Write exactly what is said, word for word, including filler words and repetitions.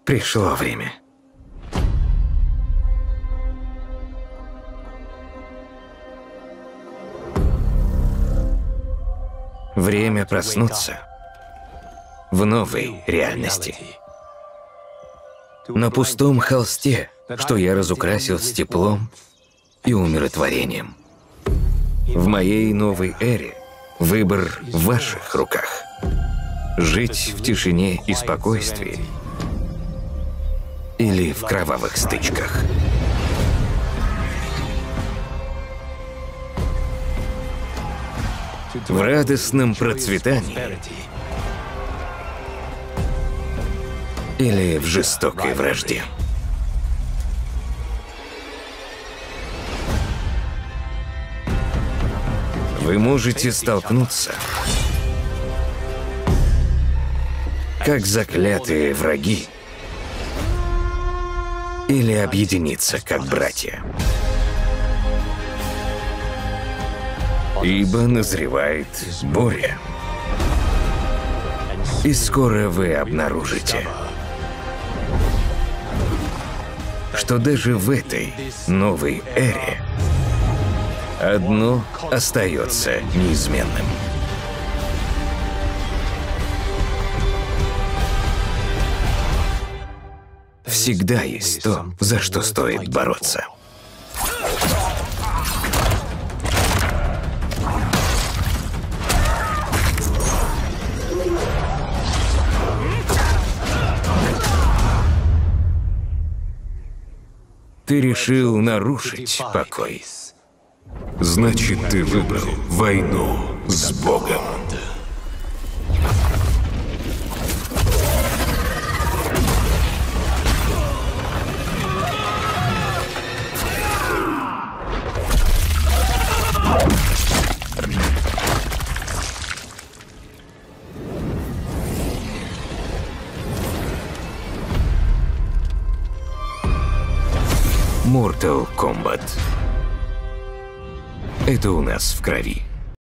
Пришло время. Время проснуться в новой реальности. На пустом холсте, что я разукрасил с теплом и умиротворением. В моей новой эре выбор в ваших руках. Жить в тишине и спокойствии или в кровавых стычках. В радостном процветании или в жестокой вражде. Вы можете столкнуться как заклятые враги или объединиться как братья. Ибо назревает буря. И скоро вы обнаружите, что даже в этой новой эре одно остается неизменным. Всегда есть то, за что стоит бороться. Ты решил нарушить покой. Значит, ты выбрал войну с Богом. Mortal Kombat. Это у нас в крови.